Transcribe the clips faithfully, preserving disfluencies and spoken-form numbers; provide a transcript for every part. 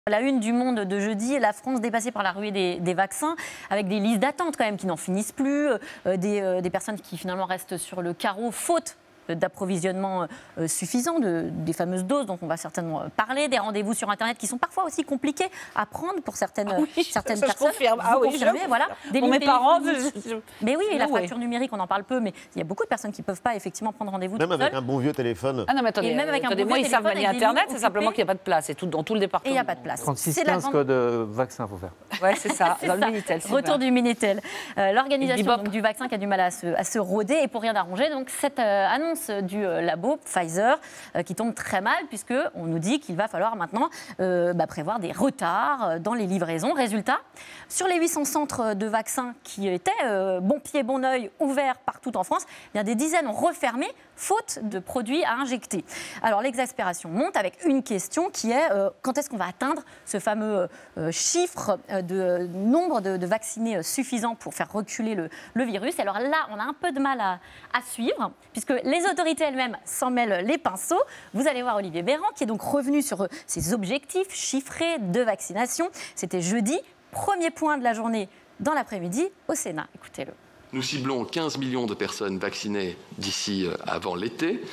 La une du Monde de jeudi, la France dépassée par la ruée des, des vaccins, avec des listes d'attente quand même qui n'en finissent plus, euh, des, euh, des personnes qui finalement restent sur le carreau faute d'approvisionnement euh, suffisant, de, des fameuses doses dont on va certainement parler, des rendez-vous sur Internet qui sont parfois aussi compliqués à prendre pour certaines, ah oui, certaines ça, personnes. Je confirme. Vous ah oui, confirmez, je voilà. confirme. Des pour mes parents, je, je... Mais oui, no la way. fracture numérique, on en parle peu, mais il y a beaucoup de personnes qui ne peuvent pas effectivement prendre rendez-vous. Même avec seul. un bon vieux téléphone. Ah non, mais attendez, et même avec attendez un bon moi, vieux ils savent manier Internet, c'est simplement qu'il n'y a pas de place, c'est tout, dans tout le département. Et il n'y a pas de place. trente-six quinze grande... code euh, vaccin, il faut faire. Oui, c'est ça, dans ça. le Minitel. Retour du Minitel. Euh, L'organisation du vaccin qui a du mal à se, à se rôder et pour rien d'arranger. Donc cette euh, annonce du euh, labo Pfizer euh, qui tombe très mal puisqu'on nous dit qu'il va falloir maintenant euh, bah, prévoir des retards dans les livraisons. Résultat, sur les huit cents centres de vaccins qui étaient euh, bon pied, bon oeil, ouverts partout en France, eh bien, des dizaines ont refermé faute de produits à injecter. Alors l'exaspération monte avec une question qui est euh, quand est-ce qu'on va atteindre ce fameux euh, chiffre de euh, nombre de, de vaccinés suffisant pour faire reculer le, le virus. Alors là, on a un peu de mal à, à suivre puisque les autorités elles-mêmes s'en mêlent les pinceaux. Vous allez voir Olivier Véran qui est donc revenu sur ses objectifs chiffrés de vaccination. C'était jeudi, premier point de la journée dans l'après-midi au Sénat. Écoutez-le. Nous ciblons quinze millions de personnes vaccinées d'ici avant l'été.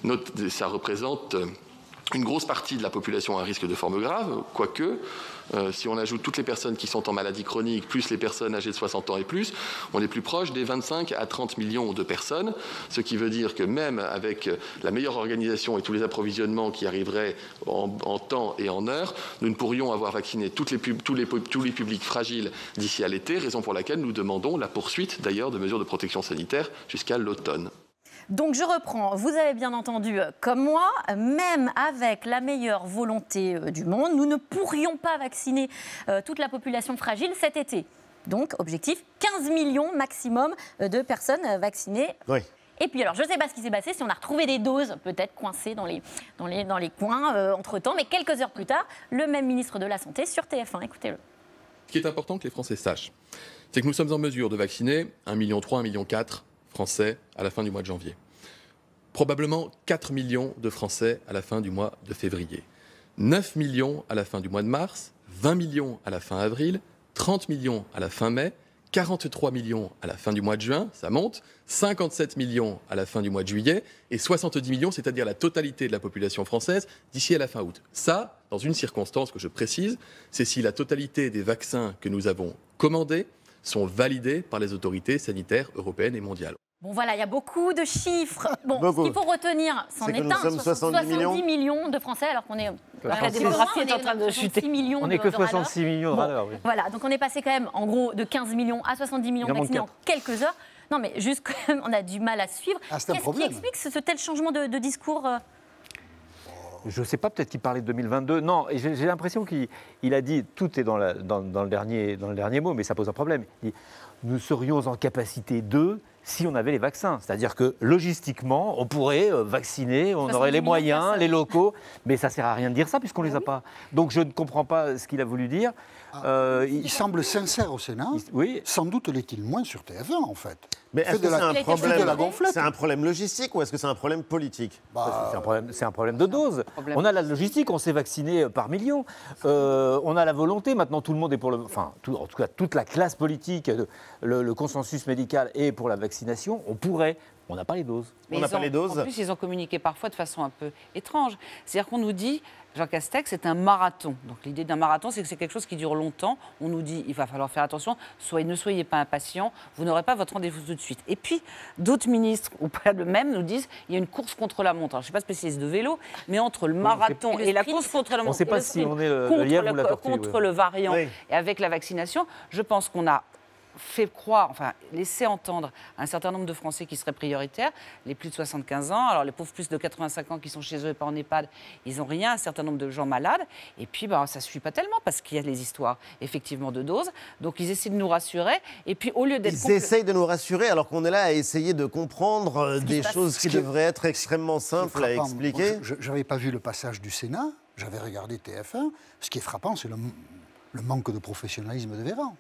Ça représente une grosse partie de la population à risque de forme grave, quoique, euh, si on ajoute toutes les personnes qui sont en maladie chronique, plus les personnes âgées de soixante ans et plus, on est plus proche des vingt-cinq à trente millions de personnes, ce qui veut dire que même avec la meilleure organisation et tous les approvisionnements qui arriveraient en, en temps et en heure, nous ne pourrions avoir vacciné toutes les pub, tous, les, tous les publics fragiles d'ici à l'été, raison pour laquelle nous demandons la poursuite d'ailleurs de mesures de protection sanitaire jusqu'à l'automne. Donc je reprends, vous avez bien entendu comme moi, même avec la meilleure volonté du monde, nous ne pourrions pas vacciner euh, toute la population fragile cet été. Donc objectif, quinze millions maximum de personnes vaccinées. Oui. Et puis alors, je ne sais pas ce qui s'est passé, si on a retrouvé des doses peut-être coincées dans les, dans les, dans les coins euh, entre-temps, mais quelques heures plus tard, le même ministre de la Santé sur T F un, écoutez-le. Ce qui est important que les Français sachent, c'est que nous sommes en mesure de vacciner un virgule trois million, un virgule quatre million Français à la fin du mois de janvier. Probablement quatre millions de Français à la fin du mois de février. neuf millions à la fin du mois de mars, vingt millions à la fin avril, trente millions à la fin mai, quarante-trois millions à la fin du mois de juin, ça monte, cinquante-sept millions à la fin du mois de juillet et soixante-dix millions, c'est-à-dire la totalité de la population française, d'ici à la fin août. Ça, dans une circonstance que je précise, c'est si la totalité des vaccins que nous avons commandés sont validés par les autorités sanitaires européennes et mondiales. Bon voilà, il y a beaucoup de chiffres. Bon, beaucoup. Ce qu'il faut retenir, c'en est, est un, soixante-dix, soixante-dix millions. millions de Français, alors qu'on est... La démographie est en train de chuter. On n'est que soixante-six millions de râleurs. Oui. Voilà, donc on est passé quand même en gros de quinze millions à soixante-dix millions vaccinés en quelques heures. Non mais juste quand même, on a du mal à suivre. Ah, c'est un Qu'est-ce problème. qui explique ce, ce tel changement de, de discours euh... Je ne sais pas, peut-être qu'il parlait de deux mille vingt-deux. Non, j'ai, j'ai l'impression qu'il il a dit, tout est dans, la, dans, dans, le dernier, dans le dernier mot, mais ça pose un problème. Il dit, nous serions en capacité de, si on avait les vaccins. C'est-à-dire que logistiquement, on pourrait vacciner, on aurait les moyens, les locaux, mais ça ne sert à rien de dire ça puisqu'on ne les a pas. Donc je ne comprends pas ce qu'il a voulu dire. Ah, euh, il, il semble sincère au Sénat. Il, oui. Sans doute l'est-il moins sur T F un, en fait. Mais est-ce que c'est un, problème, c'est un problème logistique ou est-ce que c'est un problème politique? bah, C'est un problème, c'est un problème de dose. Problème. On a la logistique, on s'est vacciné par millions. Euh, on a la volonté, maintenant tout le monde est pour le... Enfin, tout, en tout cas, toute la classe politique, le, le consensus médical est pour la vaccination. On pourrait... On n'a pas les doses. Mais on n'a pas ont, les doses. En plus, ils ont communiqué parfois de façon un peu étrange. C'est-à-dire qu'on nous dit, Jean Castex, c'est un marathon. Donc l'idée d'un marathon, c'est que c'est quelque chose qui dure longtemps. On nous dit, il va falloir faire attention, soyez, ne soyez pas impatients, vous n'aurez pas votre rendez-vous tout de suite. Et puis, d'autres ministres, ou pas le même, nous disent, il y a une course contre la montre. Alors, je ne suis pas spécialiste de vélo, mais entre le marathon oui, et, et la course contre la montre, on ne sait pas si on est le, contre, le lièvre le, ou la tortue, contre oui. le variant oui. et avec la vaccination, je pense qu'on a fait croire, enfin, laisser entendre un certain nombre de Français qui seraient prioritaires, les plus de soixante-quinze ans, alors les pauvres plus de quatre-vingt-cinq ans qui sont chez eux et pas en EHPAD, ils n'ont rien, un certain nombre de gens malades, et puis ben, ça ne suffit pas tellement parce qu'il y a les histoires effectivement de doses, donc ils essaient de nous rassurer, et puis au lieu d'être... Ils essayent de nous rassurer alors qu'on est là à essayer de comprendre Ce des qui choses qui, qui devraient être extrêmement simples à expliquer. Je n'avais pas vu le passage du Sénat, j'avais regardé T F un, ce qui est frappant, c'est le, le manque de professionnalisme de Véran.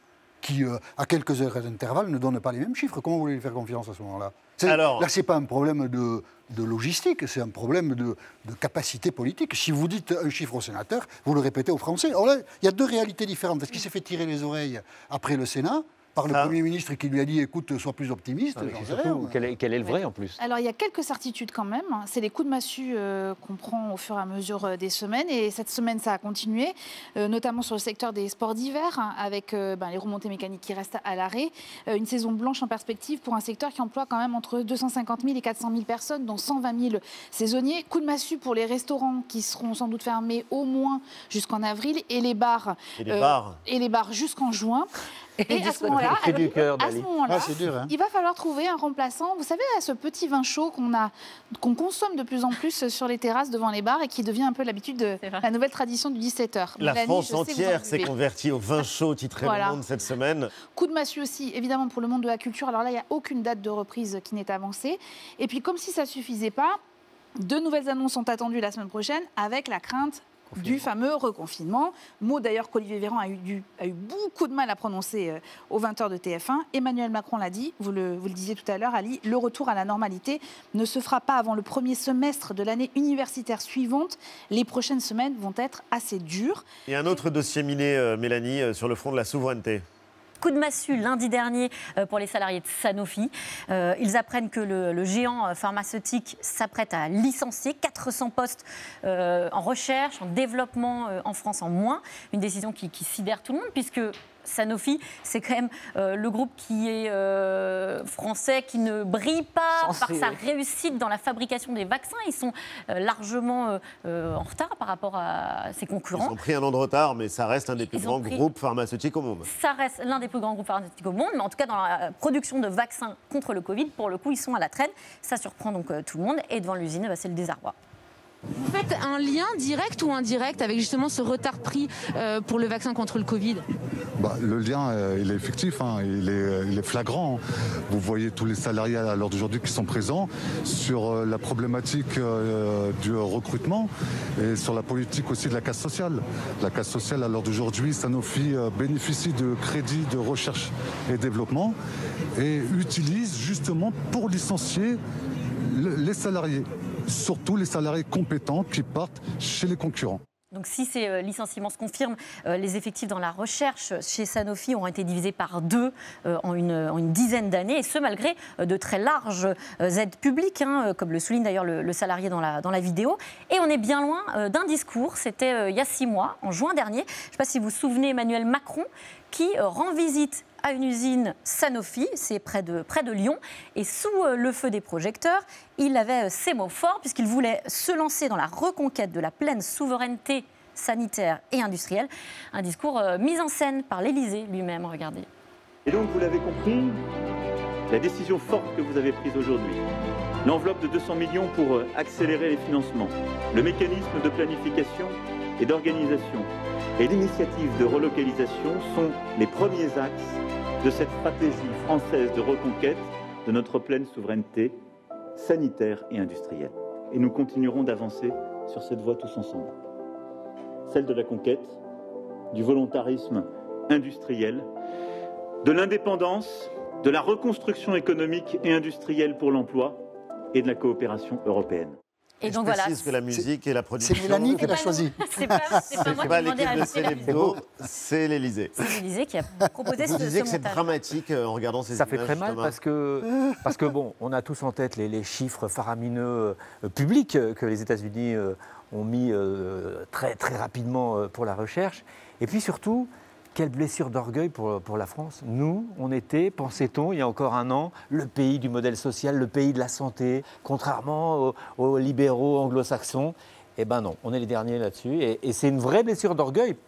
qui, euh, à quelques heures d'intervalle, ne donnent pas les mêmes chiffres. Comment vous voulez lui faire confiance à ce moment-là? Alors... Là, ce n'est pas un problème de, de logistique, c'est un problème de, de capacité politique. Si vous dites un chiffre au sénateur, vous le répétez aux Français. Alors là, il y a deux réalités différentes. Est-ce qu'il s'est fait tirer les oreilles après le Sénat par le ah. Premier ministre qui lui a dit « écoute, sois plus optimiste ah, ». Surtout, quel est, quel est le vrai en plus? Alors il y a quelques certitudes quand même. C'est les coups de massue euh, qu'on prend au fur et à mesure euh, des semaines. Et cette semaine, ça a continué, euh, notamment sur le secteur des sports d'hiver, hein, avec euh, ben, les remontées mécaniques qui restent à l'arrêt. Euh, une saison blanche en perspective pour un secteur qui emploie quand même entre deux cent cinquante mille et quatre cent mille personnes, dont cent vingt mille saisonniers. Coup de massue pour les restaurants qui seront sans doute fermés au moins jusqu'en avril et les bars, et les euh, bars. et les bars jusqu'en juin. Et à ce moment-là, à ce moment-là ah, dur, hein. il va falloir trouver un remplaçant. Vous savez, à ce petit vin chaud qu'on a, qu'on consomme de plus en plus sur les terrasses devant les bars et qui devient un peu l'habitude de la nouvelle tradition du dix-sept heures. La Mélanie, France je sais, entière s'est convertie au vin chaud titré Voilà. Le Monde cette semaine. Coup de massue aussi, évidemment, pour le monde de la culture. Alors là, il n'y a aucune date de reprise qui n'est avancée. Et puis, comme si ça ne suffisait pas, deux nouvelles annonces sont attendues la semaine prochaine avec la crainte du fameux reconfinement. Mot d'ailleurs qu'Olivier Véran a eu, du, a eu beaucoup de mal à prononcer euh, aux vingt heures de T F un. Emmanuel Macron l'a dit, vous le, vous le disiez tout à l'heure, Ali, le retour à la normalité ne se fera pas avant le premier semestre de l'année universitaire suivante. Les prochaines semaines vont être assez dures. Et un autre dossier miné, euh, Mélanie, euh, sur le front de la souveraineté. Coup de massue lundi dernier pour les salariés de Sanofi. Euh, ils apprennent que le, le géant pharmaceutique s'apprête à licencier quatre cents postes euh, en recherche, en développement euh, en France en moins. Une décision qui, qui sidère tout le monde puisque Sanofi, c'est quand même euh, le groupe qui est euh, français, qui ne brille pas Censé, par sa oui. réussite dans la fabrication des vaccins. Ils sont euh, largement euh, en retard par rapport à ses concurrents. Ils ont pris un an de retard, mais ça reste un des plus Ils grands pris... groupes pharmaceutiques au monde. Ça reste l'un des plus grands groupes pharmaceutiques au monde, mais en tout cas dans la production de vaccins contre le Covid, pour le coup, ils sont à la traîne. Ça surprend donc euh, tout le monde. Et devant l'usine, bah, c'est le désarroi. Vous faites un lien direct ou indirect avec justement ce retard pris euh, pour le vaccin contre le Covid? Bah, le lien, euh, il est effectif, hein, il, est, il est flagrant. Vous voyez tous les salariés à l'heure d'aujourd'hui qui sont présents sur euh, la problématique euh, du recrutement et sur la politique aussi de la casse sociale. La casse sociale, à l'heure d'aujourd'hui, Sanofi euh, bénéficie de crédits de recherche et développement et utilise justement pour licencier le, les salariés. Surtout les salariés compétents qui partent chez les concurrents. Donc si ces euh, licenciements se confirment, euh, les effectifs dans la recherche chez Sanofi auront été divisés par deux euh, en, une, en une dizaine d'années, et ce malgré euh, de très larges euh, aides publiques, hein, comme le souligne d'ailleurs le, le salarié dans la, dans la vidéo. Et on est bien loin euh, d'un discours, c'était euh, il y a six mois, en juin dernier. Je ne sais pas si vous vous souvenez, Emmanuel Macron, qui euh, rend visite à une usine Sanofi, c'est près de, près de Lyon, et sous euh, le feu des projecteurs, il avait euh, ces mots forts, puisqu'il voulait se lancer dans la reconquête de la pleine souveraineté sanitaire et industrielle. Un discours euh, mis en scène par l'Élysée lui-même, regardez. Et donc, vous l'avez compris, la décision forte que vous avez prise aujourd'hui, l'enveloppe de deux cents millions pour euh, accélérer les financements, le mécanisme de planification et d'organisation et l'initiative de relocalisation sont les premiers axes de cette stratégie française de reconquête de notre pleine souveraineté sanitaire et industrielle. Et nous continuerons d'avancer sur cette voie tous ensemble. Celle de la conquête, du volontarisme industriel, de l'indépendance, de la reconstruction économique et industrielle pour l'emploi et de la coopération européenne. Et je donc précise voilà, que la musique et la production... C'est Mélanie qui l'a choisi. C'est pas, c'est pas moi pas qui ai demandé à l'équipe de Célébdo, c'est l'Élysée. C'est l'Élysée qui a proposé Vous ce, disiez ce que c'est montage. dramatique euh, en regardant ces Ça images. fait très mal Thomas. parce que, parce que bon, on a tous en tête les, les chiffres faramineux euh, publics euh, que les États-Unis euh, ont mis euh, très, très rapidement euh, pour la recherche. Et puis surtout, quelle blessure d'orgueil pour, pour la France. Nous, on était, pensait-on, il y a encore un an, le pays du modèle social, le pays de la santé, contrairement aux, aux libéraux anglo-saxons. Eh ben non, on est les derniers là-dessus. Et, et c'est une vraie blessure d'orgueil